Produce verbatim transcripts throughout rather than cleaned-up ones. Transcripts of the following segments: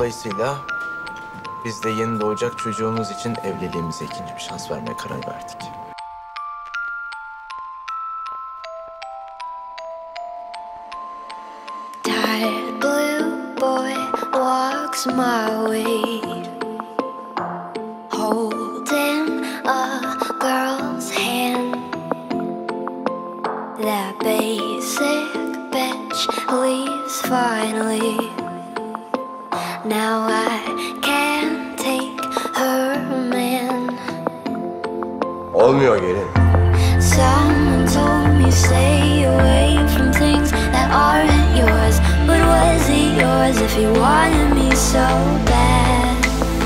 Dolayısıyla biz de yeni doğacak çocuğumuz için evliliğimize ikinci bir şans vermeye karar verdik. Tired blue boy walks my way, holding a girl's hand. That basic bitch leaves finally. Now I can't take her man. Olmuyor gelin. Someone told me stay away from things that aren't yours. But was it yours if you wanted me so bad?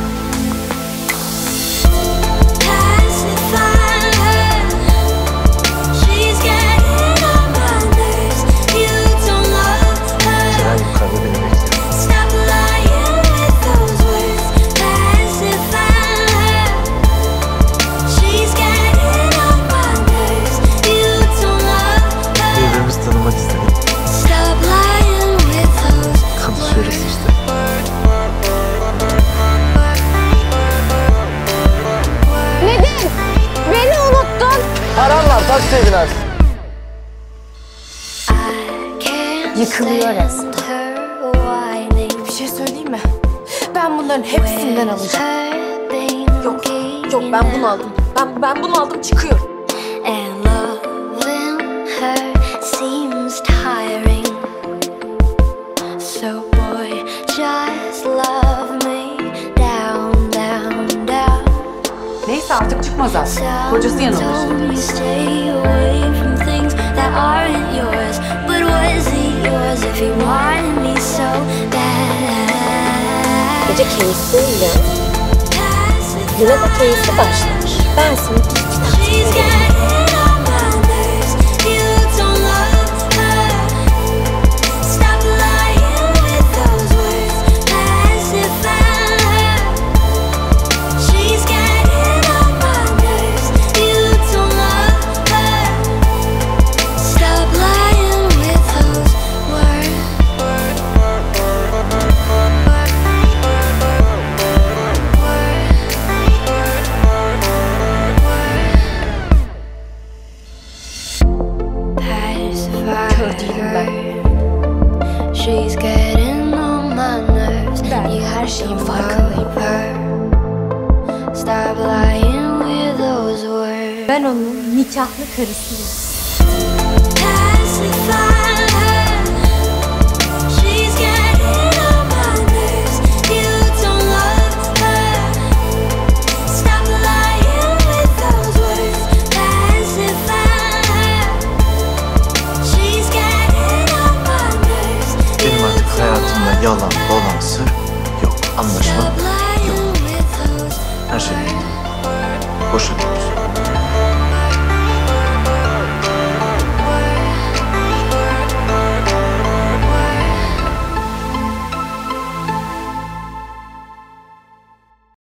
Pacify her, she's getting on my nerves. You don't love her. Ceren yukarıda beni bekliyor. Stop lying with those words. Pacify her, she's getting on my nerves. You don't love her. Birbirimizi tanımak istedik. Stop lying with those Tanışıyoruz işte. Nedim! Beni unuttun. Param var, taksiye binersin. Yıkılıyor resmen. whining. Bir şey söyleyeyim mi? Ben bunların hepsinden alacağım. Yok, yok ben bunu aldım. Ben, ben bunu aldım, çıkıyorum. And loving her seems tiring. So boy, just love me down, down, down. Neyse artık çıkmaz zaten. Kocası yanılmış. Told me stay away from things that aren't yours. But was it yours if you wanted me so bad? Gece keyifliyim. Güne de keyifli başlar. Ben sana bir kitap She's veririm. getting on my nerves. You don't love her. Stop lying with those words. Pacify her. She's getting on my nerves. You don't love her. Stop lying with those words. Kör değilim ben. She's getting on my nerves. Ben You her şeyin don't farkındayım. love her. Stop lying with those words. Ben onun nikahlı karısıyım. Pacify her. She's getting on my nerves. You don't love her. Stop lying with those words. Pacify her. She's getting on my nerves. Benim artık hayatımda yalan, dolan, sır yok. Anlaşma Stop yok. lying with those Her şey bitti. Boşanıyoruz.